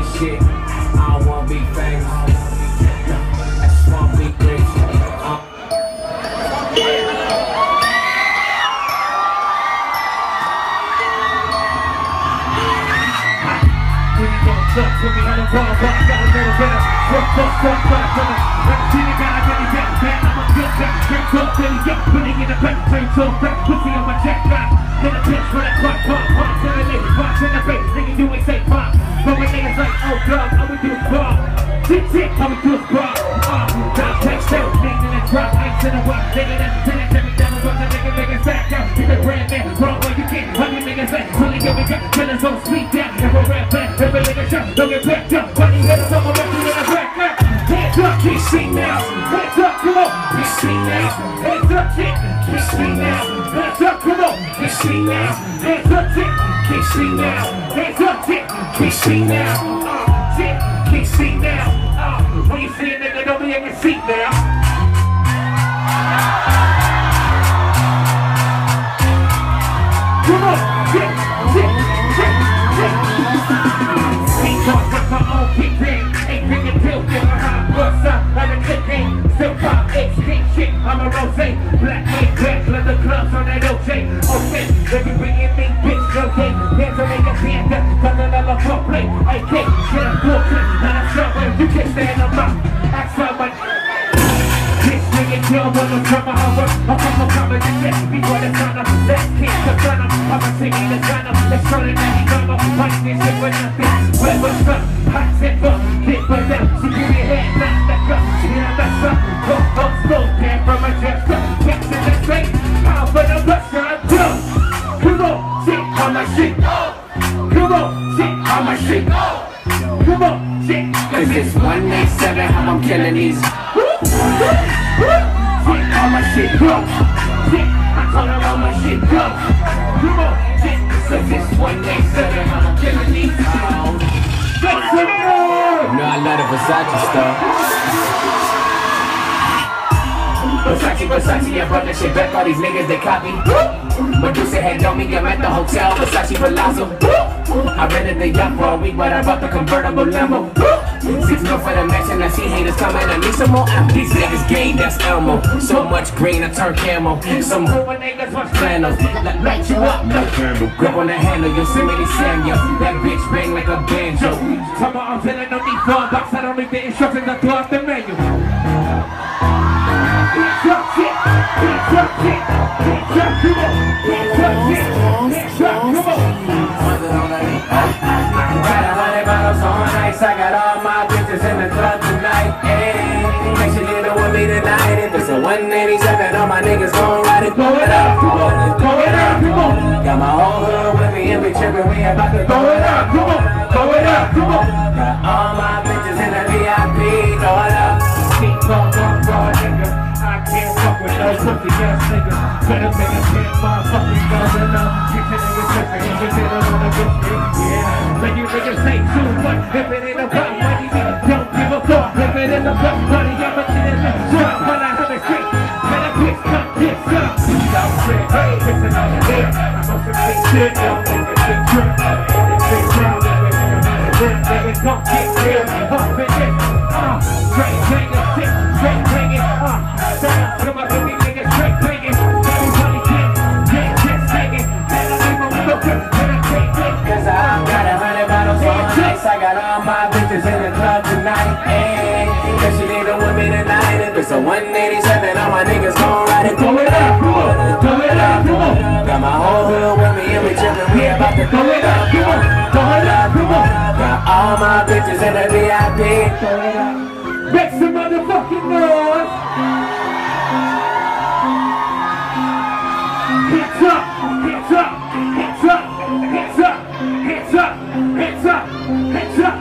this shit. I don't wanna be famous. I just wanna be rich. Talk to me on the ball, but I got a little better. Work, I've seen a guy really get bad. I'm a good guy, straight up, really get putting in the back, turn so back, pussy on my jack guy. In the pitch for that clock, watch in the lake, watch in the face, nigga, you ain't say pop. But when niggas like, oh dog, all we do is ball. Tick, all we do is ball. Now text out, nigga, and drop ice in the way, nigga, that's the tennis, every time I watch a niggas back out. He's a brand man, wrong way, you can't, how many niggas back, really go and get, killers don't sleep down, and we're rap back, every nigga shot, don't get backed up, but he hit us on my back, you in the back now. Hands up, can't see now. Hands up, come on. Can't see now. Hands up, chick. Can't see now. Hands up, come on. Can't see now. Hands up, chick. Can't see now. Hands up, chick. Can't see now. Chick, can't see now. When you see a nigga, don't be in your seat now. Come on, chick, chick, chick, chick. He talks with my own kick in. Ain't bringing pills in my hot bus up. I'm a chick in. Still pop X, king shit. I'm a rose. Black man, black leather gloves on that OJ. Okay, if you bringing me, bitch, no game. Hands on make a panther. Cause another fuck play. AK, get a full clip. And I'm sure you can't stand up. Ask somebody. Bitch, nigga, kill when I'm from my hover. I'm from a common set before the sun up. Let's kiss the gun up. I'm a singing the gun up. Let's turn it down, you know. Fight this shit with nothing. Where what's up? Hot set up. Hit for them. She give me a head, knock back up. She hit a mess up. Go, slow, pan from a jet up. Kicks in the straight. Pound for the bus, I'm done. Come on, shit on my shit. Come on, shit on my shit. Come on, shit. Cause it's 187 how I'm killing these. Shit on my shit, go. Shit, I told her all my shit, go. Come on, shit. Cause it's 187 how I'm killing these. Make some noise! You know I love the Versace stuff. Versace, I brought that shit back, all these niggas they copy. Medusa had on me, I'm at the hotel, Versace Palazzo. I rented the yacht for a week, but I bought the convertible limo. 6 mil for the mansion, I see haters coming, I need some more ammo. These niggas gay, that's Elmo. So much green, I turn camo. Some more niggas watch flannels, light you up, no candle. Grip on the handle, Yosemite Samuel. That bitch bang like a banjo. Tell my I'm feeling no need for a box, I don't read the instructions, I throw out the menu. Bitch up shit, bitch up shit, bitch up, come on, bitch up shit, bitch up, come on. Got 100 bottles on ice, I got all my bitches in the club tonight. Ayy, make sure you know with me tonight. If it's a 187, all my niggas gon' ride it. Throw it up, come on, throw it up, come on. Got my whole hood with me and we trippin', we about to throw it up, come on, throw it up, come on. Got all my bitches in the VIP, throw it up. Keep on, nigga. I can't fuck with no pussy ass niggas. Better make a 10 motherfucking guns and get your niggas trippin', you can hit it on the bitch, yeah. Let you niggas say too much, if it ain't about money, don't give a fuck. If it ain't about money, I'ma get it left drop when I have a street. Let a bitch come get some. Y'all say, hey, listen out there. I'm on some big shit, y'all niggas get drunk. Big down, niggas don't get real. Up in this, straight bangin', shit, straight bangin', come on, baby, niggas straight bangin'. Everybody get singing. And I leave them looking, and I can't get. Cause I got 100 bottles on ice, I got all my bitches in the club tonight. Ayy, cause she leaving with me tonight. If it's a 187, all my niggas gon' ride it. Throw it up, come on, throw it up, come on. Got my whole hood with me and we trippin', we about to Throw it up, come on, throw it up, come on. Got all my bitches in the VIP. Throw it up. Make some motherfucking noise. Hands up, hands up, hands up, hands up, hands up, hands up, hands up.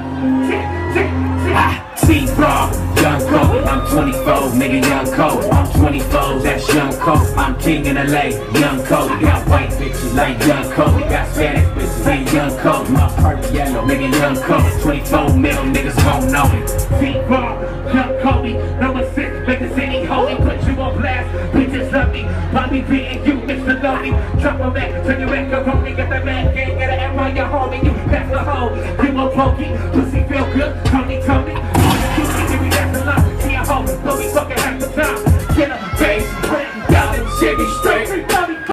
T-Raw, Young Cole, I'm 24, nigga Young Cole. I'm 24, that's Young Cole. I'm king in LA, Young Cole. Got white bitches like Young Cole. Got Spanish bitches like Young Cole. My purple yellow, nigga Young Cole. 24 mil, niggas won't know it. T-Raw, Young Kobe, number 6, make the city holy. Put you on blast, bitches love me. Bobby B and you, Mr. Lonely. Drop a back, turn your record on me. Got the mad gang, got an empire homie. You pass the hoe. You more pokey, pussy feel good, Tony. All the cuties, give me that the line. See a hoe, don't be fucking half the time. Get up, face, $100, Chevy straight.